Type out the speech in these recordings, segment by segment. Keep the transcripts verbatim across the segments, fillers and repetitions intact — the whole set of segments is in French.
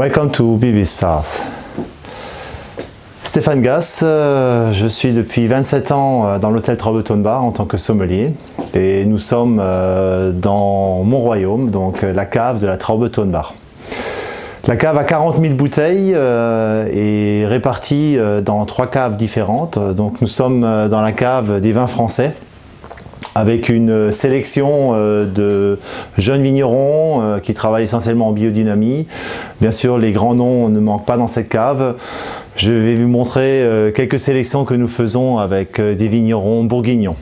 Welcome to B B Stars. Stéphane Gass, euh, je suis depuis vingt-sept ans dans l'hôtel Traubetton Bar en tant que sommelier et nous sommes euh, dans mon royaume, donc la cave de la Traubetton Bar. La cave a quarante mille bouteilles euh, et répartie euh, dans trois caves différentes. Donc nous sommes euh, dans la cave des vins français, avec une sélection euh, de jeunes vignerons euh, qui travaillent essentiellement en biodynamie. Bien sûr, les grands noms ne manquent pas dans cette cave. Je vais vous montrer euh, quelques sélections que nous faisons avec euh, des vignerons bourguignons.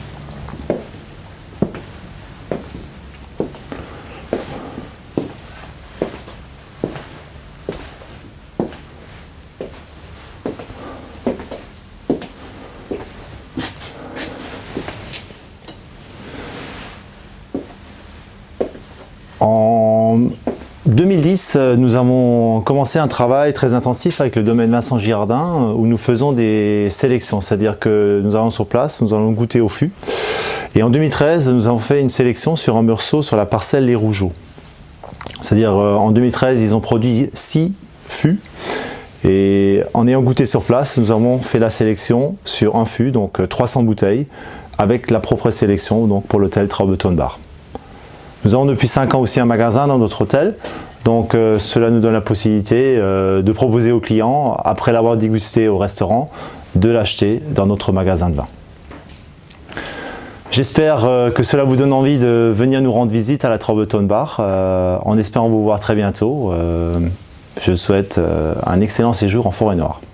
En deux mille dix, nous avons commencé un travail très intensif avec le domaine Vincent Girardin où nous faisons des sélections, c'est-à-dire que nous allons sur place, nous allons goûter au fût. Et en deux mille treize, nous avons fait une sélection sur un meursault sur la parcelle Les Rougeaux. C'est-à-dire en deux mille treize, ils ont produit six fûts et en ayant goûté sur place, nous avons fait la sélection sur un fût, donc trois cents bouteilles, avec la propre sélection donc pour l'hôtel Traubetton Bar. Nous avons depuis cinq ans aussi un magasin dans notre hôtel, donc euh, cela nous donne la possibilité euh, de proposer aux clients, après l'avoir dégusté au restaurant, de l'acheter dans notre magasin de vin. J'espère euh, que cela vous donne envie de venir nous rendre visite à la Traubetton Bar, euh, en espérant vous voir très bientôt. Euh, je souhaite euh, un excellent séjour en Forêt-Noire.